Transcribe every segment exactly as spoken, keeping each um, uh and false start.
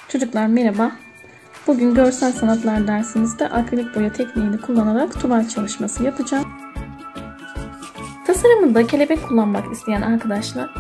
Çocuklar merhaba. Bugün görsel sanatlar dersimizde akrilik boya tekniğini kullanarak tuval çalışması yapacağım. Tasarımında kelebek kullanmak isteyen arkadaşlar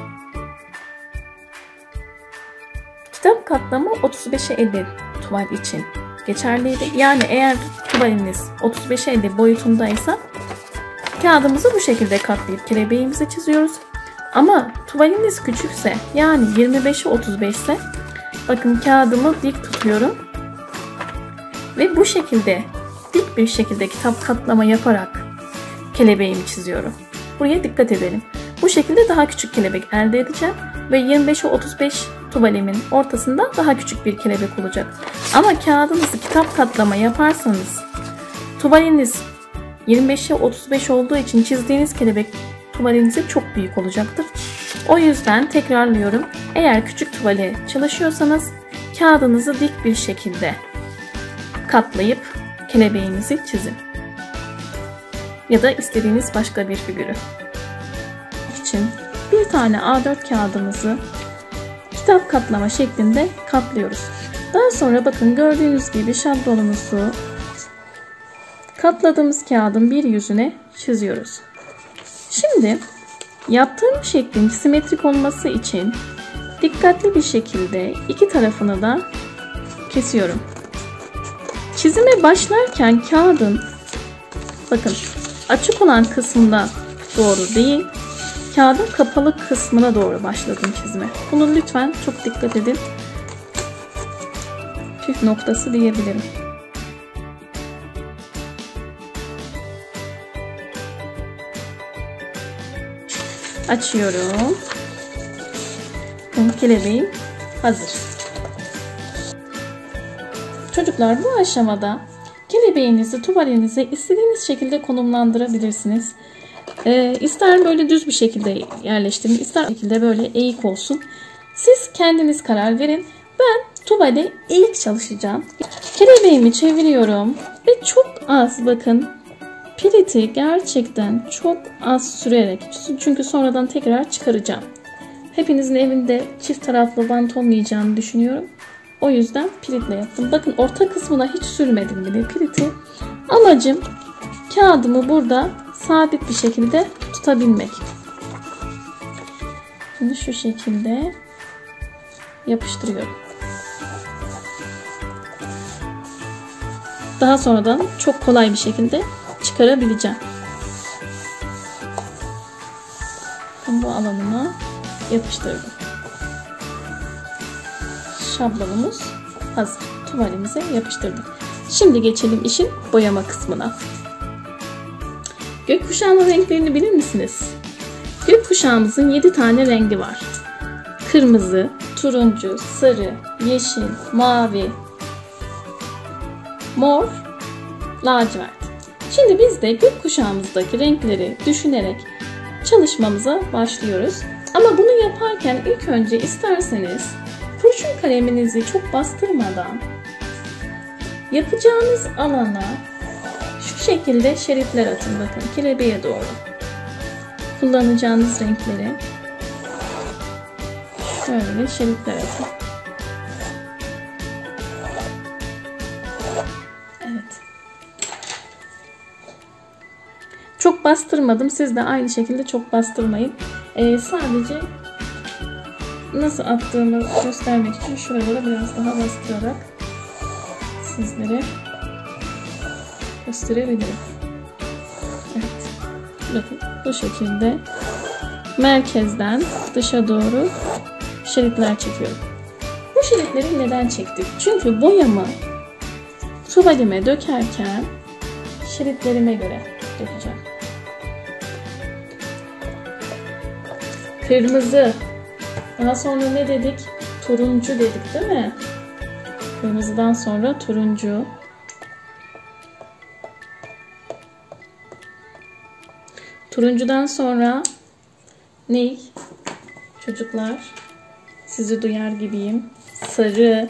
kitap katlama otuz beşe elli tuval için geçerliydi. Yani eğer tuvaliniz otuz beşe elli boyutundaysa kağıdımızı bu şekilde katlayıp kelebeğimizi çiziyoruz. Ama tuvaliniz küçükse, yani yirmi beşe otuz beş ise bakın kağıdımı dik tutuyorum ve bu şekilde dik bir şekilde kitap katlama yaparak kelebeğimi çiziyorum. Buraya dikkat edelim. Bu şekilde daha küçük kelebek elde edeceğim ve yirmi beşe otuz beş tuvalimin ortasında daha küçük bir kelebek olacak. Ama kağıdınızı kitap katlama yaparsanız tuvaliniz yirmi beşe otuz beş olduğu için çizdiğiniz kelebek tuvalinize çok büyük olacaktır. O yüzden tekrarlıyorum. Eğer küçük tuvale çalışıyorsanız kağıdınızı dik bir şekilde katlayıp kelebeğinizi çizin. Ya da istediğiniz başka bir figürü. için bir tane A dört kağıdımızı kitap katlama şeklinde katlıyoruz. Daha sonra bakın gördüğünüz gibi şablonumuzu katladığımız kağıdın bir yüzüne çiziyoruz. Şimdi yaptığım şeklin simetrik olması için dikkatli bir şekilde iki tarafını da kesiyorum. Çizime başlarken kağıdın bakın açık olan kısmına doğru değil, kağıdın kapalı kısmına doğru başladım çizime. Bunu lütfen çok dikkat edin. Püf noktası diyebilirim. Açıyorum. Kelebeğim hazır. Çocuklar bu aşamada kelebeğinizi tuvalinize istediğiniz şekilde konumlandırabilirsiniz. Ee, ister böyle düz bir şekilde yerleştirin, ister şekilde böyle eğik olsun. Siz kendiniz karar verin. Ben tuvale eğik çalışacağım. Kelebeğimi çeviriyorum ve çok az bakın. Piliti gerçekten çok az sürerek, çünkü sonradan tekrar çıkaracağım. Hepinizin evinde çift taraflı bant olmayacağını düşünüyorum. O yüzden pilitle yaptım. Bakın orta kısmına hiç sürmedim bile piliti. Amacım kağıdımı burada sabit bir şekilde tutabilmek. Şimdi şu şekilde yapıştırıyorum. Daha sonradan çok kolay bir şekilde çıkarabileceğim. Bu alanıma yapıştırdım. Şablonumuz hazır. Tuvalimize yapıştırdık. Şimdi geçelim işin boyama kısmına. Gökkuşağının renklerini bilir misiniz? Gökkuşağımızın yedi tane rengi var. Kırmızı, turuncu, sarı, yeşil, mavi, mor, lacivert. Şimdi biz de gökkuşağımızdaki renkleri düşünerek çalışmamıza başlıyoruz. Ama bunu yaparken ilk önce isterseniz kurşun kaleminizi çok bastırmadan yapacağınız alana şu şekilde şeritler atın. Bakın kelebeğe doğru. Kullanacağınız renkleri şöyle şeritler atın. Evet. Çok bastırmadım. Siz de aynı şekilde çok bastırmayın. Ee, sadece nasıl attığımı göstermek için şuralara biraz daha bastırarak sizlere gösterebilirim. Evet. Bakın bu şekilde merkezden dışa doğru şeritler çekiyorum. Bu şeritleri neden çektik? Çünkü boyamı tuvalime dökerken şeritlerime göre dökeceğim. Kırmızı. Daha sonra ne dedik? Turuncu dedik değil mi? Kırmızıdan sonra turuncu. Turuncudan sonra ne? Çocuklar, sizi duyar gibiyim. Sarı.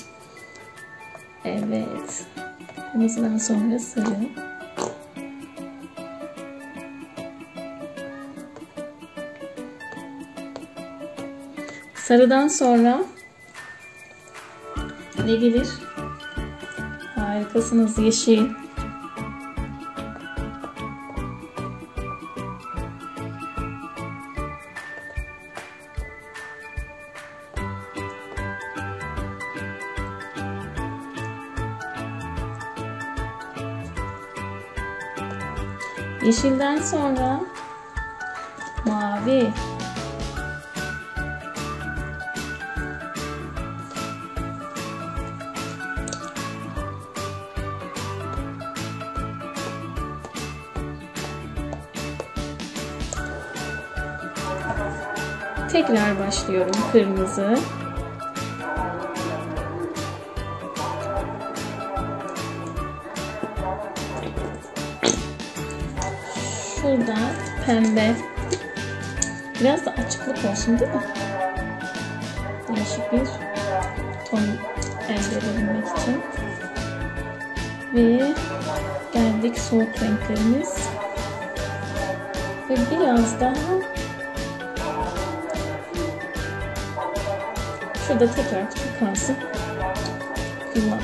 Evet. Kırmızıdan sonra sarı. Sarıdan sonra Ne gelir? Harikasınız, yeşil. Yeşilden sonra mavi. Tekrar başlıyorum. Kırmızı. Şurada pembe. Biraz da açıklık olsun değil mi? Değişik bir ton elde edebilmek için. Ve geldik soğuk renklerimiz. Ve biraz daha şurada tekrar turkuazı kullan.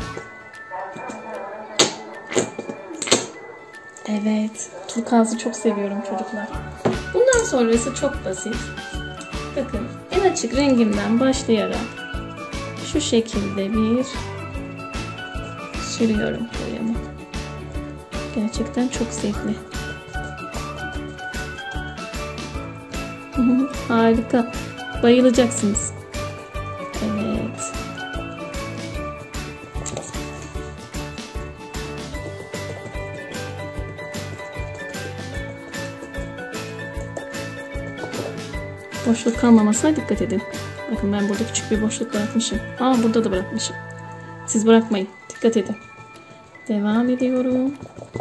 Evet, turkuazı çok seviyorum çocuklar. Bundan sonrası çok basit. Bakın, en açık rengimden başlayarak şu şekilde bir sürüyorum boyamı. Gerçekten çok zevkli. Harika. Bayılacaksınız. Evet. Boşluk kalmamasına dikkat edin. Bakın ben burada küçük bir boşluk bırakmışım. Aa, burada da bırakmışım. Siz bırakmayın. Dikkat edin. Devam ediyorum.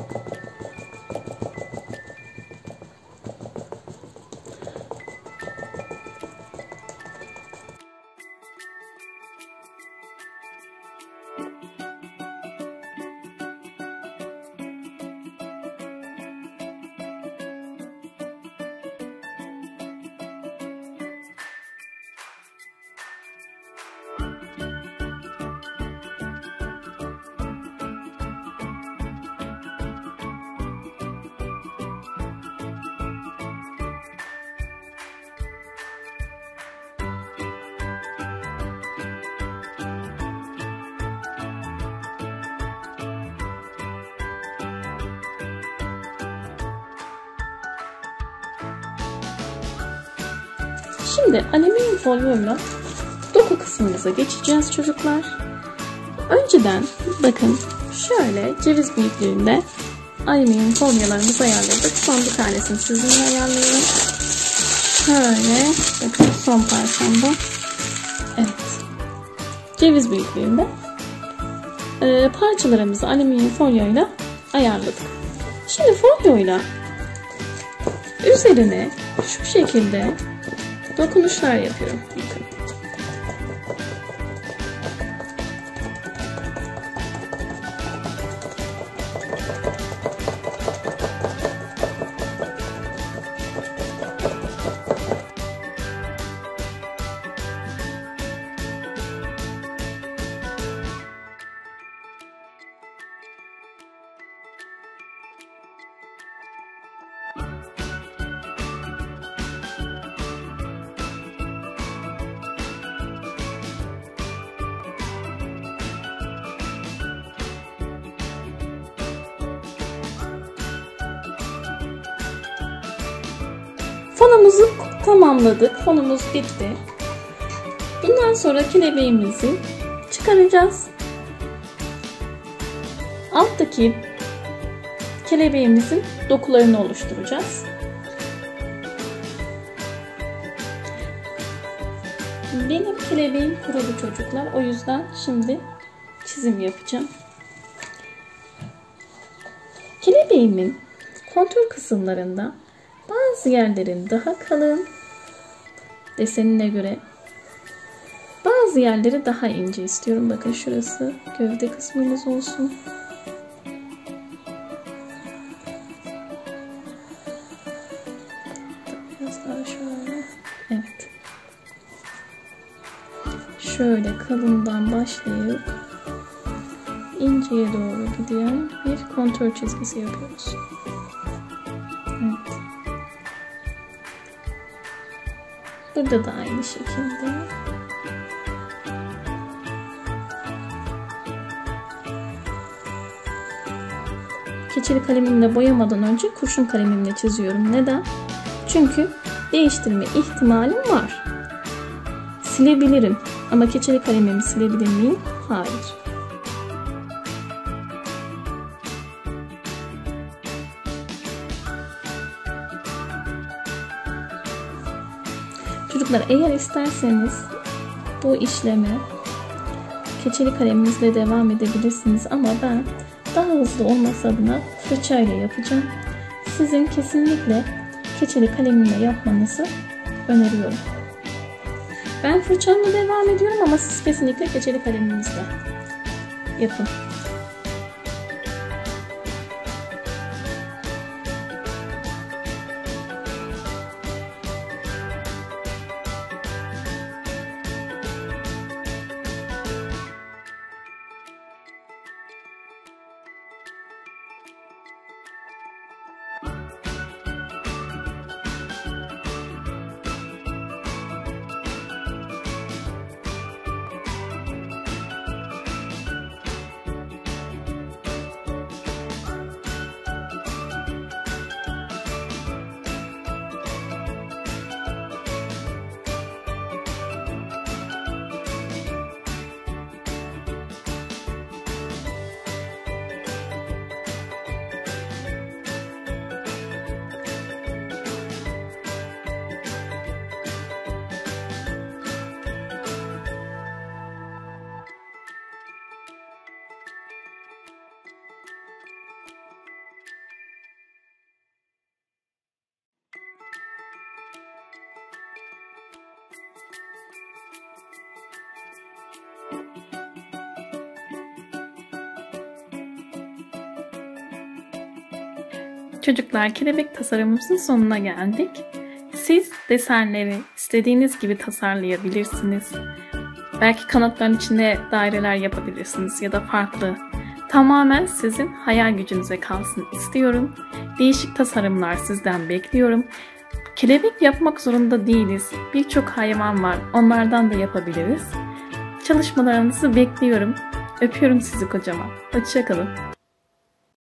Şimdi alüminyum folyoyla doku kısmımıza geçeceğiz çocuklar. Önceden bakın şöyle ceviz büyüklüğünde alüminyum folyolarımızı ayarladık. Son bir tanesini sizinle ayarlıyorum. Şöyle bakın, son parçam bu. Evet. Ceviz büyüklüğünde ee, parçalarımızı alüminyum folyoyla ayarladık. Şimdi folyoyla üzerine şu şekilde dokunuşlar yapıyorum. Bakın. Fonumuzu tamamladık. Fonumuz bitti. Bundan sonra kelebeğimizi çıkaracağız. Alttaki kelebeğimizin dokularını oluşturacağız. Benim kelebeğim kurudu çocuklar. O yüzden şimdi çizim yapacağım. Kelebeğimin kontur kısımlarında bazı yerlerin daha kalın desenine göre, bazı yerleri daha ince istiyorum. Bakın şurası gövde kısmımız olsun. Biraz daha şöyle. Evet. şöyle kalından başlayıp inceye doğru giden bir kontrol çizgisi yapıyoruz. Evet. Burada da aynı şekilde. Keçeli kalemimle boyamadan önce kurşun kalemimle çiziyorum. Neden? Çünkü değiştirme ihtimalim var. Silebilirim. Ama keçeli kalemimi silebilir miyim? Hayır. Çocuklar, eğer isterseniz bu işleme keçeli kaleminizle devam edebilirsiniz ama ben daha hızlı olması adına fırçayla yapacağım. Sizin kesinlikle keçeli kalemle yapmanızı öneriyorum. Ben fırçamla devam ediyorum ama siz kesinlikle keçeli kaleminizle yapın. Çocuklar, kelebek tasarımımızın sonuna geldik. Siz desenleri istediğiniz gibi tasarlayabilirsiniz. Belki kanatların içinde daireler yapabilirsiniz ya da farklı. Tamamen sizin hayal gücünüze kalsın istiyorum. Değişik tasarımlar sizden bekliyorum. Kelebek yapmak zorunda değiliz. Birçok hayvan var. Onlardan da yapabiliriz. Çalışmalarınızı bekliyorum. Öpüyorum sizi kocaman. Hoşça kalın.